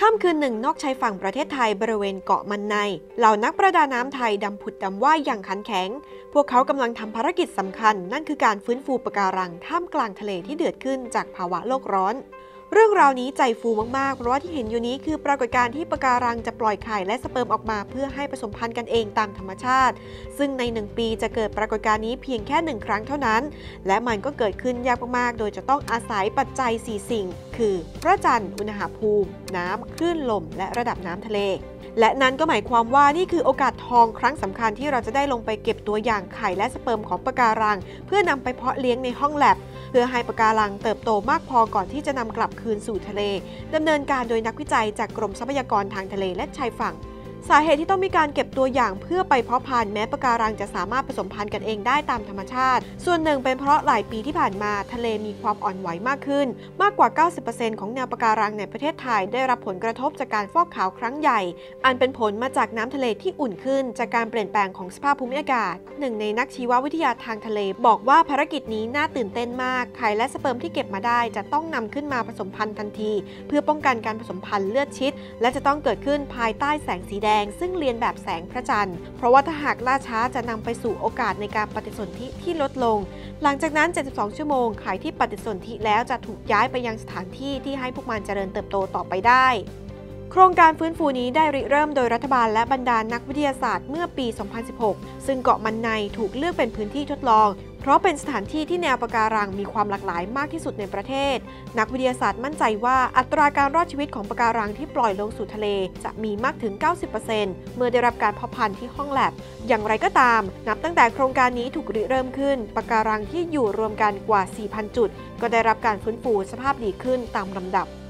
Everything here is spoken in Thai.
ค่ำคืนหนึ่งนอกชายฝั่งประเทศไทยบริเวณเกาะมันในเหล่านักประดาน้ำไทยดำผุดดำว่ายอย่างขันแข็งพวกเขากำลังทำภารกิจสำคัญนั่นคือการฟื้นฟูปะการังท่ามกลางทะเลที่เดือดขึ้นจากภาวะโลกร้อนเรื่องราวนี้ใจฟูมากๆเพราะว่าที่เห็นอยู่นี้คือปรากฏการณ์ที่ปะการังจะปล่อยไข่และสเปิร์มออกมาเพื่อให้ผสมพันธุ์กันเองตามธรรมชาติซึ่งใน1 ปีจะเกิดปรากฏการณ์นี้เพียงแค่1 ครั้งเท่านั้นและมันก็เกิดขึ้นยากมากๆโดยจะต้องอาศัยปัจจัย4 สิ่งคือพระจันทร์อุณหภูมิน้ำคลื่นลมและระดับน้ำทะเลและนั้นก็หมายความว่านี่คือโอกาสทองครั้งสำคัญที่เราจะได้ลงไปเก็บตัวอย่างไข่และสเปิร์มของปะการังเพื่อนำไปเพาะเลี้ยงในห้องแลบเพื่อให้ปะการังเติบโตมากพอก่อนที่จะนำกลับคืนสู่ทะเลดำเนินการโดยนักวิจัยจากกรมทรัพยากรทางทะเลและชายฝั่งสาเหตุที่ต้องมีการเก็บตัวอย่างเพื่อไปเพาะพันธุ์แม้ปะการังจะสามารถผสมพันธุ์กันเองได้ตามธรรมชาติส่วนหนึ่งเป็นเพราะหลายปีที่ผ่านมาทะเลมีความอ่อนไหวมากขึ้นมากกว่า 90% ของแนวปะการังในประเทศไทยได้รับผลกระทบจากการฟอกขาวครั้งใหญ่อันเป็นผลมาจากน้ำทะเลที่อุ่นขึ้นจากการเปลี่ยนแปลงของสภาพภูมิอากาศหนึ่งในนักชีววิทยาทางทะเลบอกว่าภารกิจนี้น่าตื่นเต้นมากไข่และสเปิร์มที่เก็บมาได้จะต้องนำขึ้นมาผสมพันธุ์ทันทีเพื่อป้องกันการผสมพันธุ์เลือดชิดและจะต้องเกิดขึ้นภายใต้แสงสีแดงซึ่งเรียนแบบแสงพระจันทร์เพราะว่าถ้าหากล่าช้าจะนำไปสู่โอกาสในการปฏิสนธิที่ลดลงหลังจากนั้น72 ชั่วโมงไข่ที่ปฏิสนธิแล้วจะถูกย้ายไปยังสถานที่ที่ให้พวกมันเจริญเติบโตต่อไปได้โครงการฟื้นฟูนี้ได้ริเริ่มโดยรัฐบาลและบรรดานักวิทยาศาสตร์เมื่อปี 2016 ซึ่งเกาะมันในถูกเลือกเป็นพื้นที่ทดลองเพราะเป็นสถานที่ที่แนวปะการังมีความหลากหลายมากที่สุดในประเทศนักวิทยาศาสตร์มั่นใจว่าอัตราการรอดชีวิตของปะการังที่ปล่อยลงสู่ทะเลจะมีมากถึง 90% เมื่อได้รับการเพาะพันธุ์ที่ห้องแลบอย่างไรก็ตามนับตั้งแต่โครงการนี้ถูกริเริ่มขึ้นปะการังที่อยู่รวมกันกว่า 4,000 จุดก็ได้รับการฟื้นฟูสภาพดีขึ้นตามลำดับ